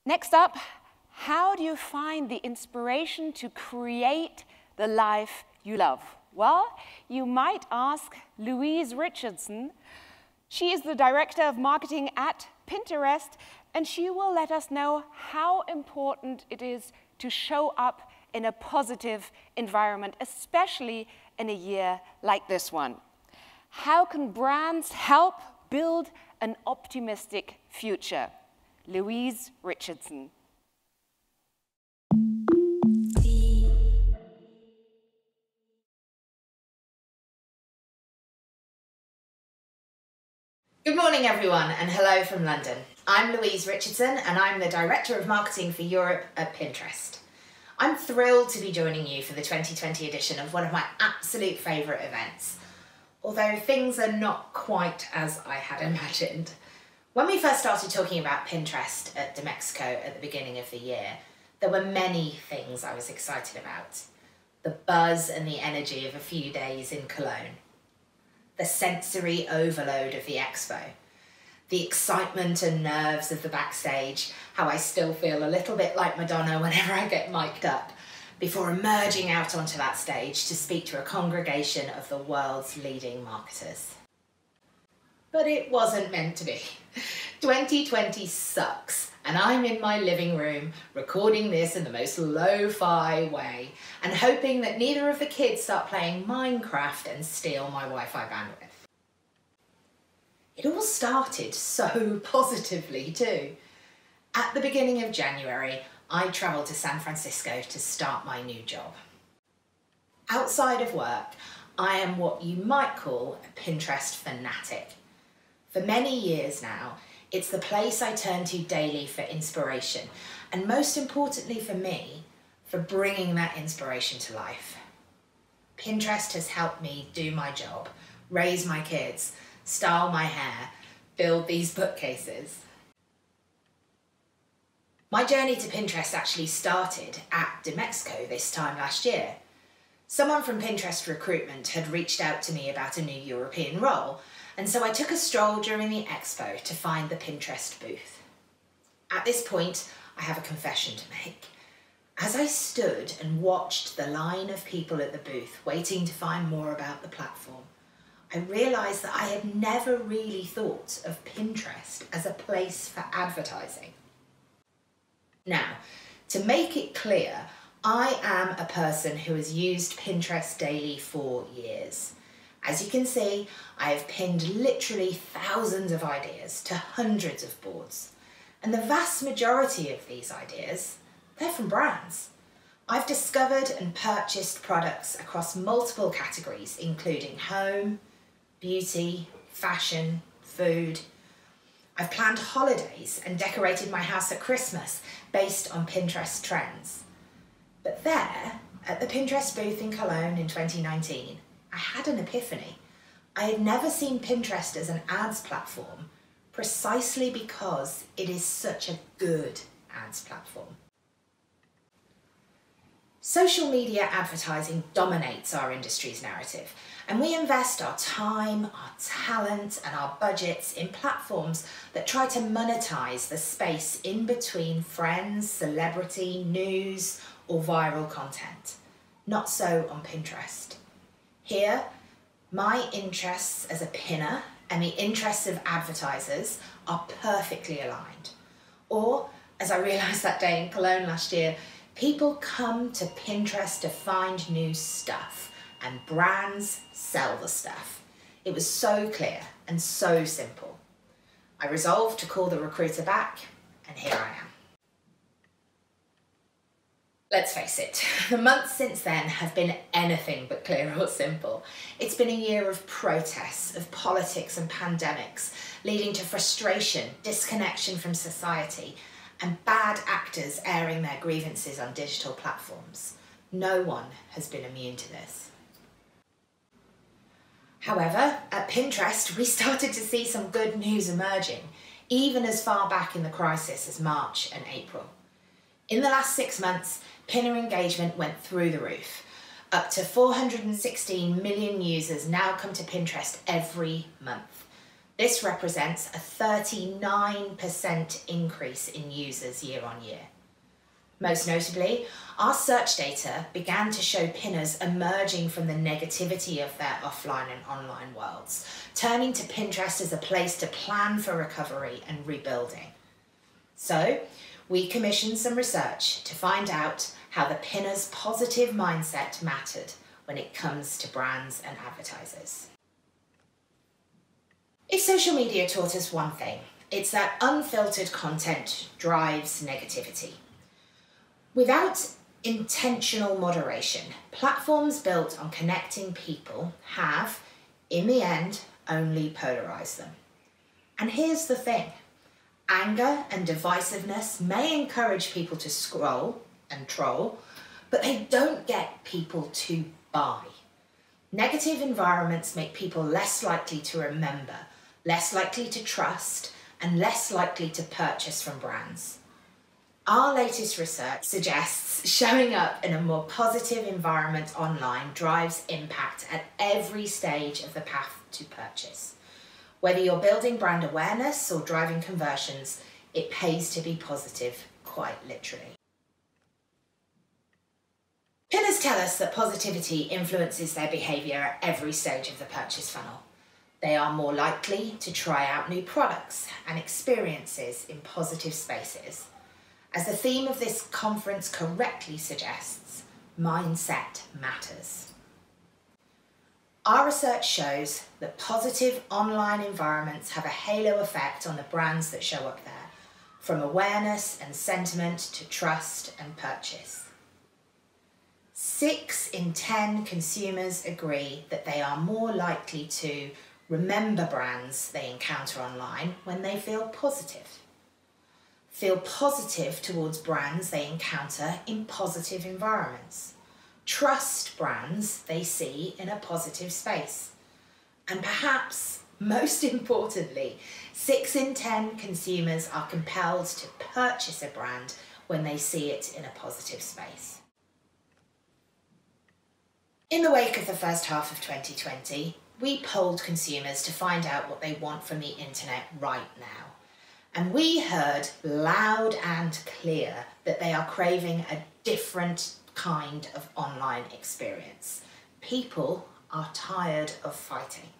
Next up, how do you find the inspiration to create the life you love? Well, you might ask Louise Richardson. She is the Director of Marketing at Pinterest, and she will let us know how important it is to show up in a positive environment, especially in a year like this one. How can brands help build an optimistic future? Louise Richardson. Good morning everyone, and hello from London. I'm Louise Richardson and I'm the Director of Marketing for Europe at Pinterest. I'm thrilled to be joining you for the 2020 edition of one of my absolute favourite events, although things are not quite as I had imagined. When we first started talking about Pinterest at DMEXCO at the beginning of the year, there were many things I was excited about. The buzz and the energy of a few days in Cologne, the sensory overload of the expo, the excitement and nerves of the backstage, how I still feel a little bit like Madonna whenever I get mic'd up, before emerging out onto that stage to speak to a congregation of the world's leading marketers. But it wasn't meant to be. 2020 sucks, and I'm in my living room recording this in the most lo-fi way and hoping that neither of the kids start playing Minecraft and steal my Wi-Fi bandwidth. It all started so positively too. At the beginning of January, I travelled to San Francisco to start my new job. Outside of work, I am what you might call a Pinterest fanatic. For many years now, it's the place I turn to daily for inspiration, and most importantly for me, for bringing that inspiration to life. Pinterest has helped me do my job, raise my kids, style my hair, build these bookcases. My journey to Pinterest actually started at DMEXCO this time last year. Someone from Pinterest Recruitment had reached out to me about a new European role, and so I took a stroll during the expo to find the Pinterest booth. At this point, I have a confession to make. As I stood and watched the line of people at the booth waiting to find more about the platform, I realised that I had never really thought of Pinterest as a place for advertising. Now, to make it clear, I am a person who has used Pinterest daily for years. As you can see, I have pinned literally thousands of ideas to hundreds of boards. And the vast majority of these ideas, they're from brands. I've discovered and purchased products across multiple categories, including home, beauty, fashion, food. I've planned holidays and decorated my house at Christmas based on Pinterest trends. But there, at the Pinterest booth in Cologne in 2019, I had an epiphany. I had never seen Pinterest as an ads platform precisely because it is such a good ads platform. Social media advertising dominates our industry's narrative, and we invest our time, our talent, and our budgets in platforms that try to monetize the space in between friends, celebrity, news, or viral content. Not so on Pinterest. Here, my interests as a pinner and the interests of advertisers are perfectly aligned. Or, as I realised that day in Cologne last year, people come to Pinterest to find new stuff, and brands sell the stuff. It was so clear and so simple. I resolved to call the recruiter back, and here I am. Let's face it, the months since then have been anything but clear or simple. It's been a year of protests, of politics and pandemics, leading to frustration, disconnection from society, and bad actors airing their grievances on digital platforms. No one has been immune to this. However, at Pinterest, we started to see some good news emerging, even as far back in the crisis as March and April. In the last 6 months, pinner engagement went through the roof. Up to 416 million users now come to Pinterest every month. This represents a 39% increase in users year on year. Most notably, our search data began to show pinners emerging from the negativity of their offline and online worlds, turning to Pinterest as a place to plan for recovery and rebuilding. So, we commissioned some research to find out how the pinner's positive mindset mattered when it comes to brands and advertisers. If social media taught us one thing, it's that unfiltered content drives negativity. Without intentional moderation, platforms built on connecting people have, in the end, only polarized them. And here's the thing. Anger and divisiveness may encourage people to scroll and troll, but they don't get people to buy. Negative environments make people less likely to remember, less likely to trust, and less likely to purchase from brands. Our latest research suggests showing up in a more positive environment online drives impact at every stage of the path to purchase. Whether you're building brand awareness or driving conversions, it pays to be positive, quite literally. Pinners tell us that positivity influences their behaviour at every stage of the purchase funnel. They are more likely to try out new products and experiences in positive spaces. As the theme of this conference correctly suggests, mindset matters. Our research shows that positive online environments have a halo effect on the brands that show up there, from awareness and sentiment to trust and purchase. 6 in 10 consumers agree that they are more likely to remember brands they encounter online when they feel positive. Feel positive towards brands they encounter in positive environments. Trust brands they see in a positive space. And perhaps, most importantly, 6 in 10 consumers are compelled to purchase a brand when they see it in a positive space. In the wake of the first half of 2020, we polled consumers to find out what they want from the internet right now. And we heard loud and clear that they are craving a different kind of online experience. People are tired of fighting.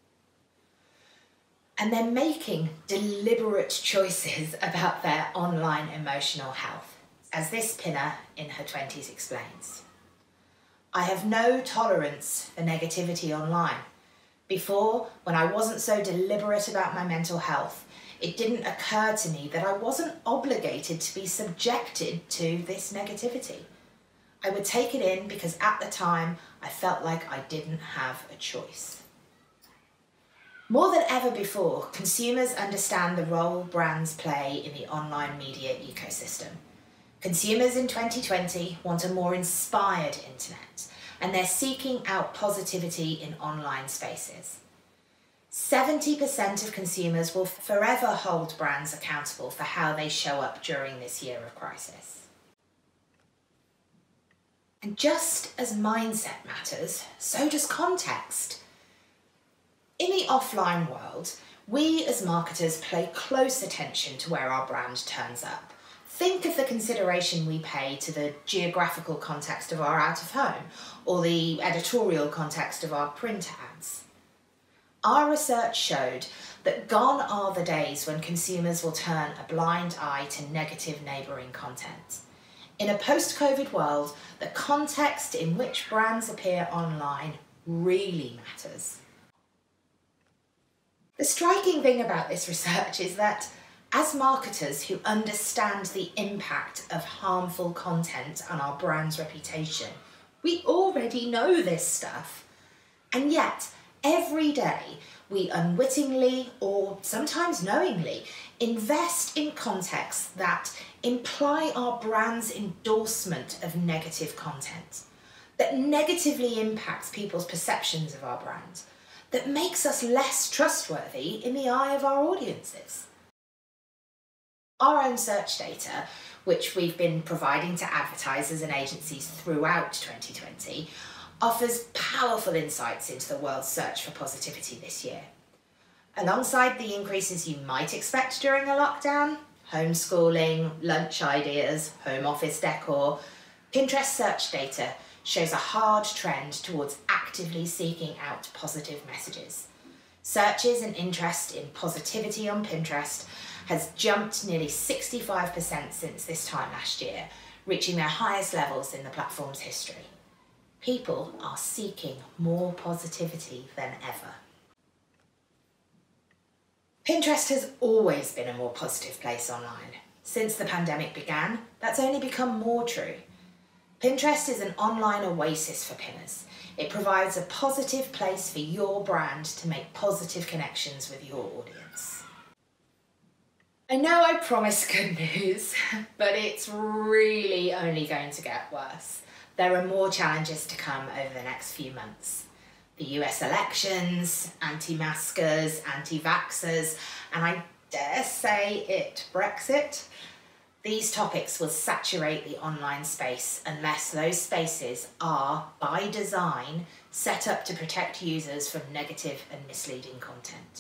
And they're making deliberate choices about their online emotional health, as this pinner in her 20s explains. I have no tolerance for negativity online. Before, when I wasn't so deliberate about my mental health, it didn't occur to me that I wasn't obligated to be subjected to this negativity. I would take it in because at the time I felt like I didn't have a choice. More than ever before, consumers understand the role brands play in the online media ecosystem. Consumers in 2020 want a more inspired internet, and they're seeking out positivity in online spaces. 70% of consumers will forever hold brands accountable for how they show up during this year of crisis. And just as mindset matters, so does context. In the offline world, we as marketers pay close attention to where our brand turns up. Think of the consideration we pay to the geographical context of our out-of-home or the editorial context of our print ads. Our research showed that gone are the days when consumers will turn a blind eye to negative neighbouring content. In a post-COVID world, the context in which brands appear online really matters. The striking thing about this research is that as marketers who understand the impact of harmful content on our brand's reputation, we already know this stuff. And yet, every day, we unwittingly, or sometimes knowingly, invest in contexts that imply our brand's endorsement of negative content, that negatively impacts people's perceptions of our brand, that makes us less trustworthy in the eye of our audiences. Our own search data, which we've been providing to advertisers and agencies throughout 2020, offers powerful insights into the world's search for positivity this year. Alongside the increases you might expect during a lockdown, homeschooling, lunch ideas, home office decor, Pinterest search data shows a hard trend towards actively seeking out positive messages. Searches and interest in positivity on Pinterest has jumped nearly 65% since this time last year, reaching their highest levels in the platform's history. People are seeking more positivity than ever. Pinterest has always been a more positive place online. Since the pandemic began, that's only become more true. Pinterest is an online oasis for pinners. It provides a positive place for your brand to make positive connections with your audience. I know I promised good news, but it's really only going to get worse. There are more challenges to come over the next few months. The US elections, anti-maskers, anti-vaxxers, and I dare say it, Brexit. These topics will saturate the online space unless those spaces are, by design, set up to protect users from negative and misleading content.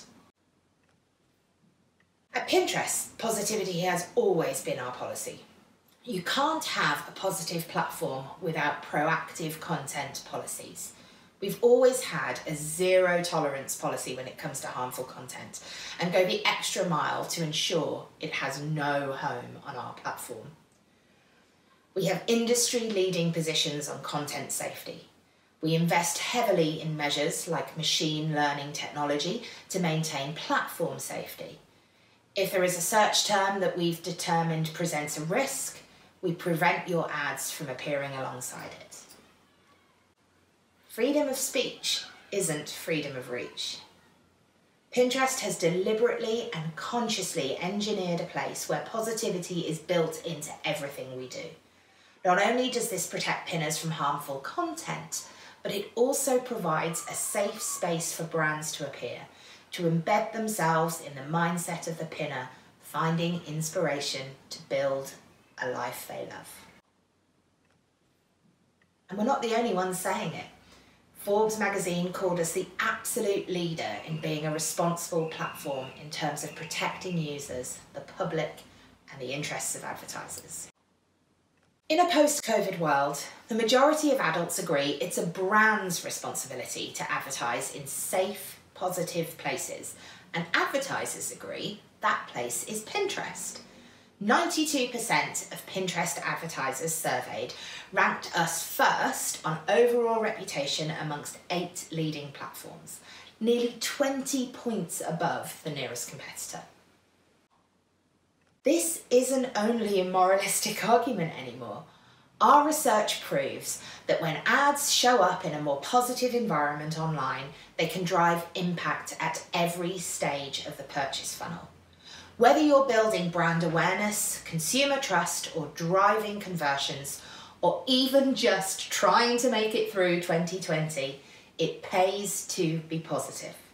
At Pinterest, positivity has always been our policy. You can't have a positive platform without proactive content policies. We've always had a zero tolerance policy when it comes to harmful content and go the extra mile to ensure it has no home on our platform. We have industry-leading positions on content safety. We invest heavily in measures like machine learning technology to maintain platform safety. If there is a search term that we've determined presents a risk, we prevent your ads from appearing alongside it. Freedom of speech isn't freedom of reach. Pinterest has deliberately and consciously engineered a place where positivity is built into everything we do. Not only does this protect pinners from harmful content, but it also provides a safe space for brands to appear, to embed themselves in the mindset of the pinner, finding inspiration to build a life they love. And we're not the only ones saying it. Forbes magazine called us the absolute leader in being a responsible platform in terms of protecting users, the public, and the interests of advertisers. In a post-COVID world, the majority of adults agree it's a brand's responsibility to advertise in safe, positive places, and advertisers agree that place is Pinterest. 92% of Pinterest advertisers surveyed ranked us first on overall reputation amongst 8 leading platforms, nearly 20 points above the nearest competitor. This isn't only a moralistic argument anymore. Our research proves that when ads show up in a more positive environment online, they can drive impact at every stage of the purchase funnel. Whether you're building brand awareness, consumer trust, or driving conversions, or even just trying to make it through 2020, it pays to be positive.